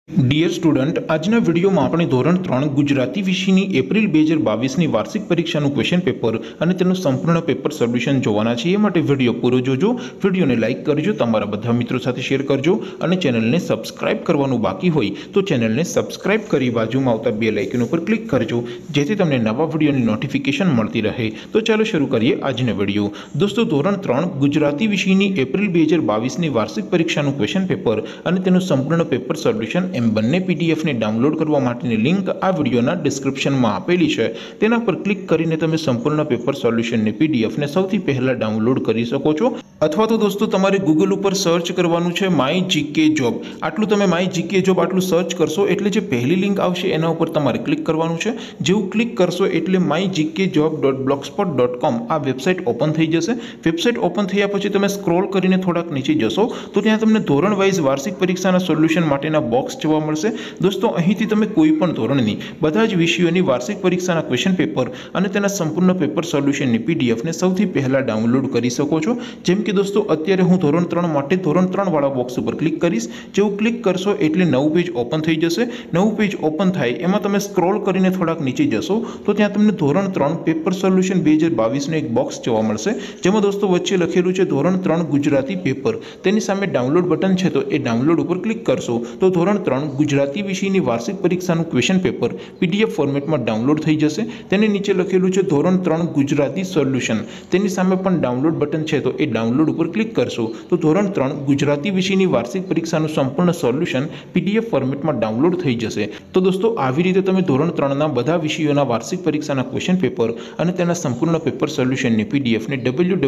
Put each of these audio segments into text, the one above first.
Dear student, आजना video में આપણે ધોરણ 3 ગુજરાતી વિષયની એપ્રિલ 2022 ની વાર્ષિક પરીક્ષાનું ક્વેશ્ચન પેપર અને તેનું સંપૂર્ણ પેપર સોલ્યુશન જોવાના છે। એ માટે વિડિયો પૂરો જોજો, વિડિયોને લાઈક કરજો, તમારા બધા મિત્રો સાથે શેર કરજો અને ચેનલને સબસ્ક્રાઇબ કરવાનું બાકી હોય તો ચેનલને સબસ્ક્રાઇબ કરી બાજુમાં આવતા બેલ આઇકન ઉપર ક્લિક કરજો જેથી તમને નવા વિડિયોની નોટિફિકેશન મળતી રહે। તો ચાલો શરૂ કરીએ આજનો વિડિયો। દોસ્તો, ધોરણ 3 ગુજરાતી વિષયની એપ્રિલ 2022 ની વાર્ષિક પરીક્ષાનું ક્વેશ્ચન પેપર અને તેનું સંપૂર્ણ પેપર સોલ્યુશન એમ બંને પીડીએફ ને ડાઉનલોડ કરવા માટેની લિંક આ વિડિયોના ડિસ્ક્રિપ્શનમાં આપેલી છે। તેના પર ક્લિક કરીને તમે સંપૂર્ણ પેપર સોલ્યુશનની પીડીએફ ને સૌથી પહેલા ડાઉનલોડ કરી શકો છો। અથવા તો દોસ્તો તમારે ગૂગલ ઉપર સર્ચ કરવાનું છે માય જીકે જોબ। આટલું તમે માય જીકે જોબ આટલું સર્ચ કરશો એટલે જે પહેલી લિંક આવશે એના ઉપર તમારે ક્લિક કરવાનું છે। જેવું ક્લિક કરશો એટલે mygkjob.blogspot.com આ વેબસાઇટ ઓપન થઈ જશે। વેબસાઇટ ઓપન થયા પછી તમે સ્ક્રોલ કરીને થોડાક નીચે જશો તો ત્યાં તમને ધોરણ વાઇઝ વાર્ષિક પરીક્ષાના સોલ્યુશન માટેના બોક્સ જોવા મળશે। દોસ્તો, અહીંથી તમે કોઈ પણ ધોરણની બધા જ વિષયોની વાર્ષિક પરીક્ષાના ક્વેશ્ચન પેપર અને તેના સંપૂર્ણ પેપર સોલ્યુશનની પીડીએફ ને સૌથી પહેલા ડાઉનલોડ કરી શકો છો। જેમ કે દોસ્તો, અત્યારે હું ધોરણ 3 માટે ધોરણ 3 વાળા બોક્સ ઉપર ક્લિક કરીશ। જેવું ક્લિક કરશો એટલે નવું પેજ ઓપન થઈ જશે। નવું પેજ ઓપન થાય એમાં તમે સ્ક્રોલ કરીને થોડાક નીચે જશો તો ત્યાં તમને ધોરણ 3 પેપર સોલ્યુશન 2022 નું એક બોક્સ જોવા મળશે। જેમાં દોસ્તો વચ્ચે લખેલું છે ધોરણ 3 ગુજરાતી પેપર। તેની સામે ડાઉનલોડ બટન છે તો એ ડાઉનલોડ ઉપર ક્લિક કરશો તો ધોરણ 3 ગુજરાતી વિષયની વાર્ષિક પરીક્ષાનું ક્વેશ્ચન પેપર પીડીએફ ફોર્મેટમાં ડાઉનલોડ થઈ જશે। તેની નીચે લખેલું છે ધોરણ 3 ગુજરાતી સોલ્યુશન। તેની સામે પણ ડાઉનલોડ બટન છે તો એ ડાઉનલોડ ઉપર ક્લિક કરશો તો ધોરણ 3 ગુજરાતી વિષયની વાર્ષિક પરીક્ષાનું સંપૂર્ણ સોલ્યુશન પીડીએફ ફોર્મેટમાં ડાઉનલોડ થઈ જશે। તો દોસ્તો, આવી રીતે તમે ધોરણ 3 ના બધા વિષયોના વાર્ષિક પરીક્ષાના ક્વેશ્ચન પેપર અને તેના સંપૂર્ણ પેપર સોલ્યુશનની પીડીએફ ને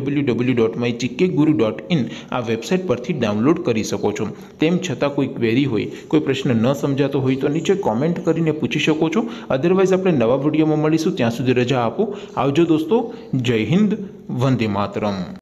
www.mygkguru.in આ વેબસાઇટ પરથી ડાઉનલોડ કરી શકો છો। તેમ છતાં કોઈ ક્વેરી હોય, કોઈ પ્રશ્ન ન સમજાતો હોય તો નીચે કોમેન્ટ કરીને પૂછી શકો છો। અધરવાઇઝ આપણે નવા વિડીયોમાં મળીશું, ત્યાં સુધી રજા આપો। આવજો દોસ્તો, જય હિન્દ, વંદે માતરમ।